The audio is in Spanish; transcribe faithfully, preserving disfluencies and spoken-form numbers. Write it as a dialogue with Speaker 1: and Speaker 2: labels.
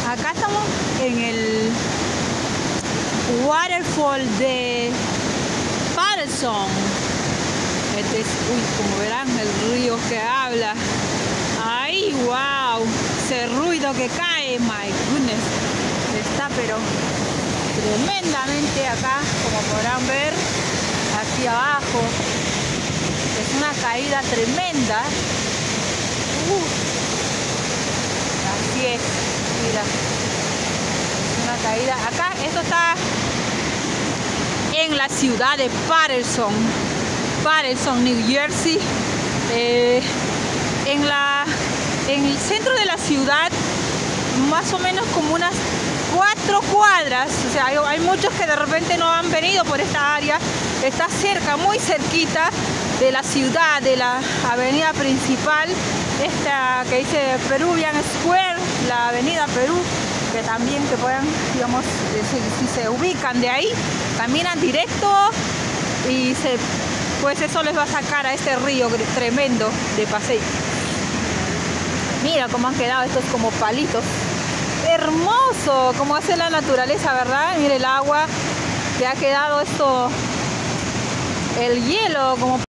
Speaker 1: Acá estamos en el waterfall de Paterson. Este es, uy, como verán, el río que habla. ¡Ay, wow! Ese ruido que cae, my goodness. Está pero tremendamente acá, como podrán ver, aquí abajo. Es una caída tremenda. Uh, así es, mira. Es una caída. Acá, esto está en la ciudad de Paterson. Paterson, New Jersey. Eh, en, la, en el centro de la ciudad, más o menos como unas cuatro cuadras. O sea, hay, hay muchos que de repente no han venido por esta área. Está cerca, muy cerquita de la ciudad, de la avenida principal, esta que dice Peruvian Square, la avenida Perú, que también que puedan, digamos, si, si se ubican de ahí, caminan directo y se, pues eso les va a sacar a este río tremendo de paseo. Mira cómo han quedado estos como palitos. Hermoso, como hace la naturaleza, ¿verdad? Mire el agua que ha quedado esto, el hielo como